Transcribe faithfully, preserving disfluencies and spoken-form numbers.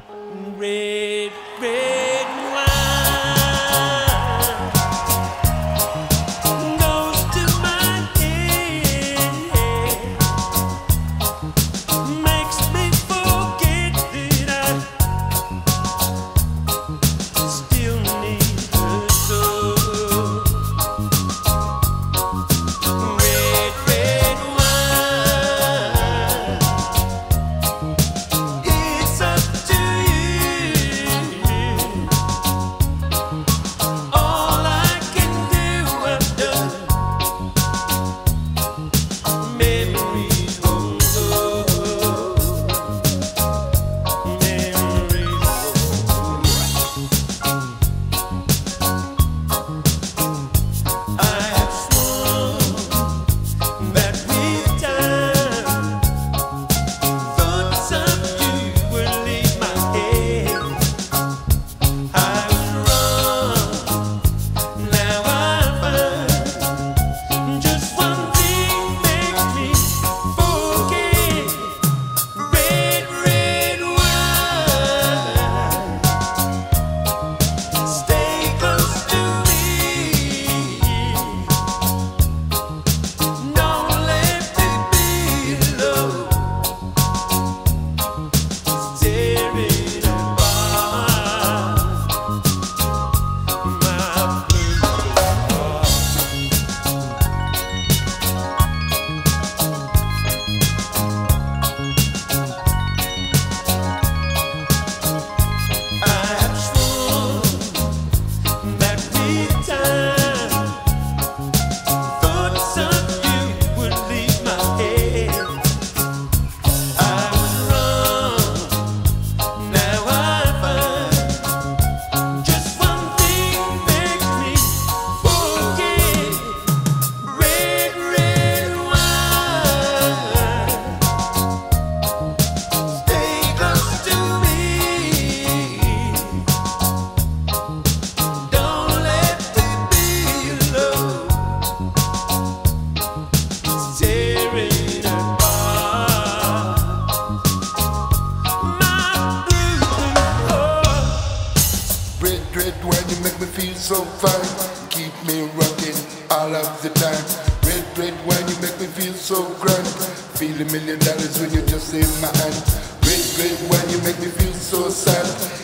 red, red wine goes to my head, makes me forget that I still need her so. Red, red wine, it's up to you. All I can do, I've done. Memories won't go. Memories won't go. I have sworn that with time, thoughts of you will leave my head. I was wrong, now I find just one thing makes me forget. Red, red wine, stay close to me. Don't let me be alone, tearing apart my blue heart. I have sworn that with time, thoughts of you would leave my head. I was wrong, now I find just one thing makes me forget. Red, red wine, stay close to me. Don't let me be alone, tearing apart my blue heart. Red, red wine, you make me feel so fine. Keep me rocking all of the time. Red, red wine, you make me feel so grand. Feel a million dollars when you just in my hand. Red, red wine, you make me feel so sad.